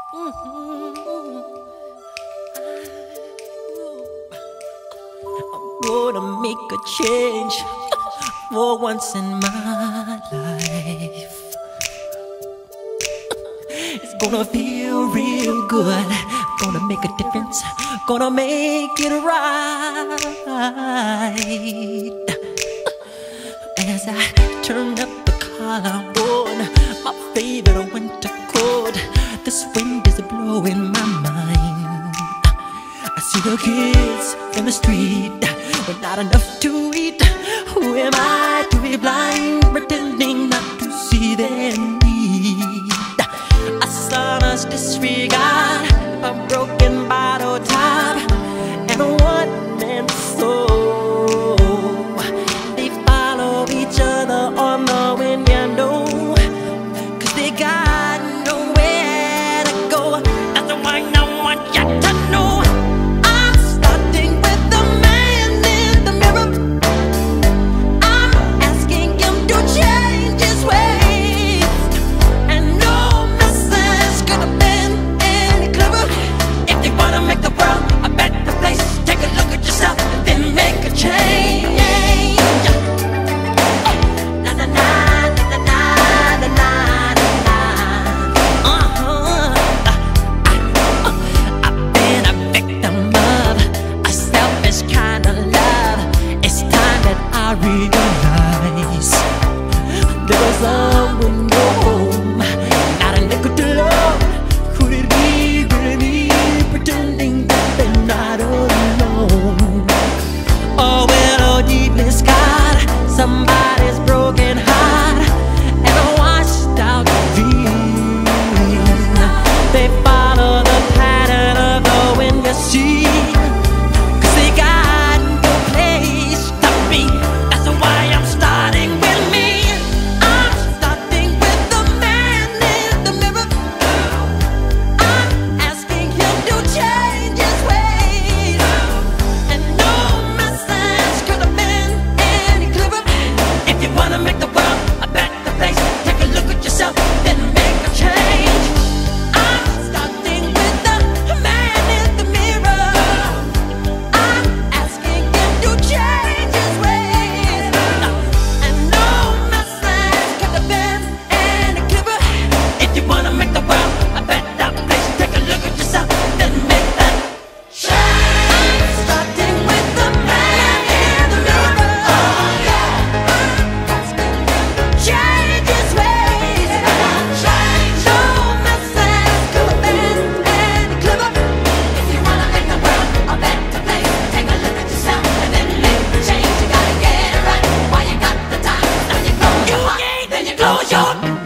Gonna make a change for once in my life. It's gonna feel real good. Gonna make a difference. Gonna make it right. As I turn up the collarbone, my favorite winter coat, this wind is blowing my mind. I see the kids in the street with not enough to eat. Who am I to be blind, pretending not to see their need? A sonorous disregard, a broken bottle top, and a one-man soul. They follow each other on the wind, you know, 'cause they got nowhere to go. That's why I want you to know. I realize there was someone home, not a nickel to love. Could it be really me, pretending that they're not alone? Oh, well, oh, deeply scarred, somebody's broken heart and a washed out dream. They follow the pattern of the wind, you see, 'cause they got no place to be. Close your